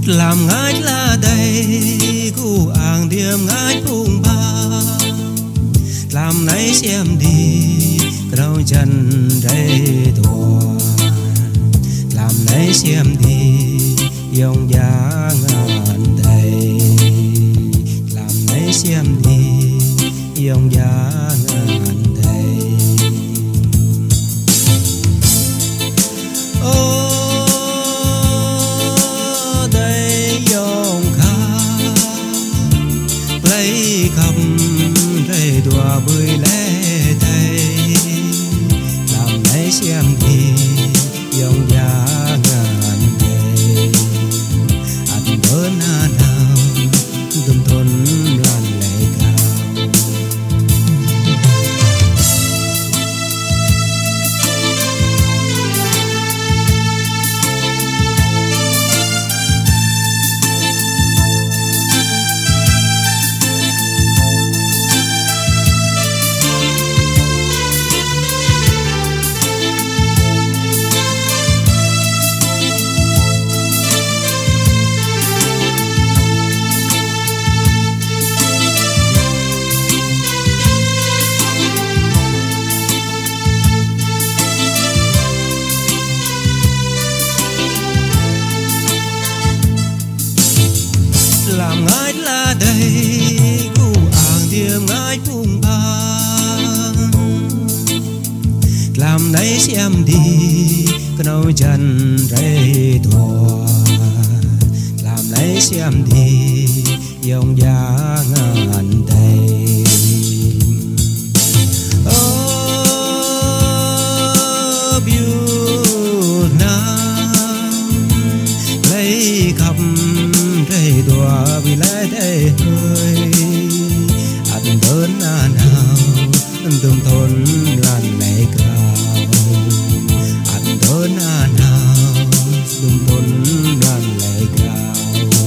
làm ngái là đây gu àng điềm ngái phung ba làm nấy xem đi đâu chân đây thua làm nấy xem đi dòng giá ngàn đầy làm nấy xem đi dòng giá ngàn đầy ô đây dòng khá lấy khắp đây đùa bơi lẽ đây làm nấy xem đi dòng giá ngàn đầy anh bớn nào đừng thôn loạn lệ cao làm ngái là đây gu àng điềm ngái phung ba làm nấy xem đi cái nâu chân rây thua làm nấy xem đi dòng giá ngàn đầy biu nam lấy khắp đây đùa vì lẽ đây hơi anh bớn nào từng thôn loạn lệ cao anh bớn nào từng thôn loạn lệ cao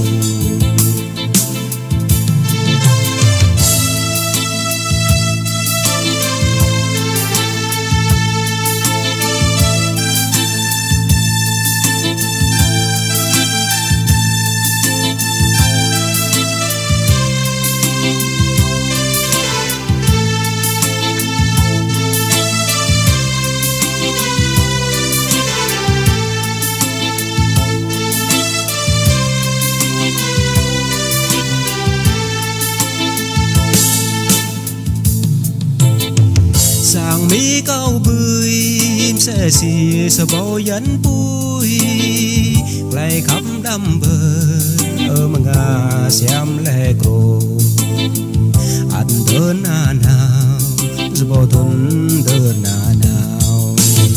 sang mỹ câu bươi sẽ xì sờ bao dẫn bụi lại khắp đâm bờ ở mà ngà xem lệ cô anh đơn nào dù bao thôn đơn nào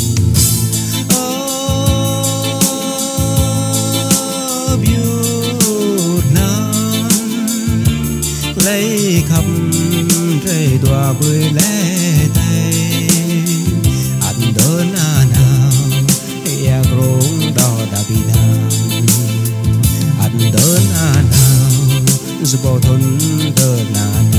biu nam lấy khắp rây đùa bơi lẽ anh đơn nào ya grong đò đã bị nam anh đơn nào dù bao thôn đơn nào